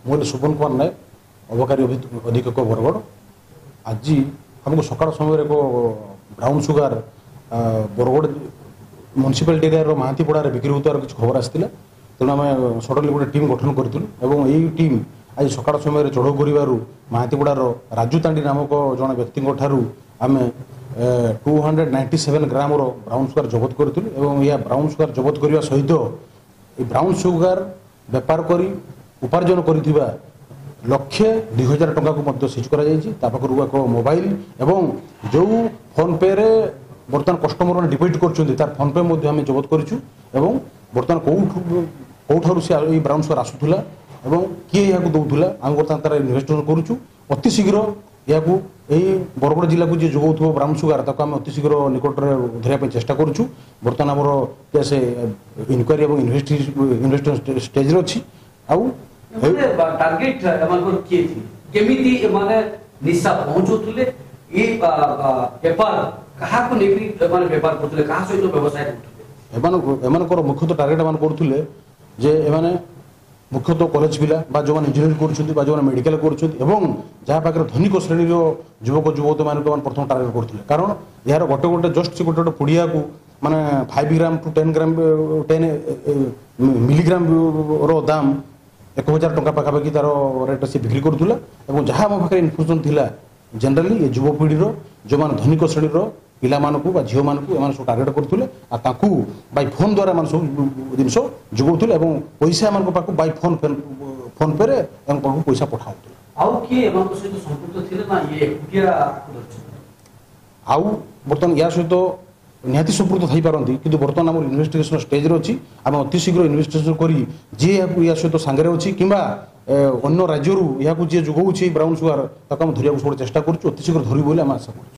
मुझे सुपन कुमार नायक अबकारी अधीक्षक बरगढ़। आज हमको सकाल समय brown sugar Bargarh municipality area महातीपड़ा बिक्री होतार किसी खबर आसाला। तेणु आम सडनली गोटे टीम गठन करूँ। यही टीम आज सकाल समय चढ़ऊ कर महातीपड़ार राजू तांडी नामक जड़े व्यक्ति आम 297 ग्राम ब्राउन सुगार जबत करूँ। यह ब्राउन सुगार जबत करने सहित ये ब्राउन सुगार बेपार कर उपार्जन कर ₹1,02,000 को सीज कर मोबाइल एवं जो फोन पे रे बर्तमान कस्टमर डिपोजिट कर फोन पे आम जबत करूँ। बर्तमान कौठार से ब्राउन सुगार आसूला एवं किए यहाँ दौला आम बर्तमान तार इन्वेस्टिगेशन करुँ। अति शीघ्र या बरगढ़ जिला को जी जोगाऊ ब्राउन सुगार आम अति शीघ्र निकट में धरने चेष्टा करुँ। बर्तमान आमर केस इनक्वारी और इन्वेस्टिगेशन स्टेज अच्छी आउ टार्गेट केमिति माने निशा पहुंचुले ये व्यापार कहा को नेकरी माने व्यापार करथले कहा सहित व्यवसाय करथले एमानकर मुख्यतः टार्गेट एमान करथले जे एमाने मुख्यतः कॉलेज पिला बा जो इंजीनियरिंग करुछंती बा जो मेडिकल करुछंती एवं जहाँ पाखे धनिक श्रेणी युवक युवती मान प्रथम टार्गेट करथले। कारण यार गोटे गोटे जस्ट से गोटे पुड़िया को माने 5 ग्राम टू 10 ग्राम 10 मिलीग्राम रो दाम 1,000 टंका पाखापाखि तार रेट से बिक्री करूला। और जहाँ मो पाखे इनफर्मेशन थिला जनरली ये युवपीढ़ी जो मान धनिक श्रेणी पिला मानकु बा झियो मानकु एमान सब टार्गेट करथुले आ ताकू बाय फोन द्वारा मान सब जिनस जुगौथुले एवं पैसा मान पाकु बाय फोन पे रे एम पाकु पैसा पठाउथुले। आउ के एमान को सहित संपर्क थिले ना ये कुटिया आउ बर्तन या सहित निहाती संपर्क थई पारंती किंतु बर्तन आम इन्वेस्टिगेशन स्टेज रे अछि। आम अति शीघ्र इन्वेस्टिगेशन करी जे या सहित सांगरे अछि किंबा अन्य राज्य रु या को जे जुगौछि ब्राउन सुगार ताकू हम धरिया को चेष्टा करूछु। अति शीघ्र धरि बोले आम आशा करूछु।